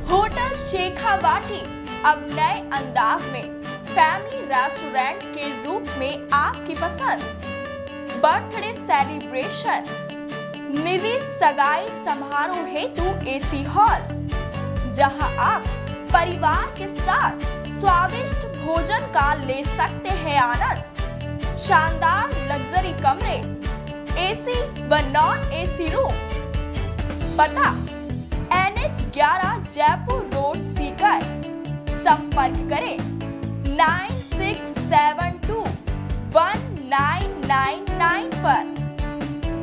Hotel Shekhawati अब नए अंदाज में फैमिली रेस्टोरेंट के रूप में आपकी पसंद। बर्थडे सेलिब्रेशन, निजी सगाई समारोह हेतु एसी हॉल, जहां आप परिवार के साथ स्वादिष्ट भोजन का ले सकते हैं आनंद। शानदार लग्जरी कमरे, एसी व नॉन एसी रूम। पता NH11 जयपुर रोड सीकर। संपर्क करें 9672 1999 पर।